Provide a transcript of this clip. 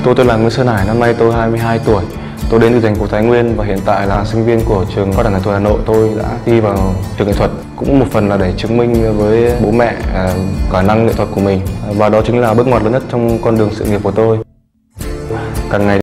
Tôi tên là Nguyễn Sơn Hải, năm nay tôi 22 tuổi. Tôi đến từ thành phố Thái Nguyên và hiện tại là sinh viên của trường Cao đẳng Nghệ thuật Hà Nội. Tôi đã thi vào trường nghệ thuật cũng một phần là để chứng minh với bố mẹ khả năng nghệ thuật của mình, và đó chính là bước ngoặt lớn nhất trong con đường sự nghiệp của tôi. Càng ngày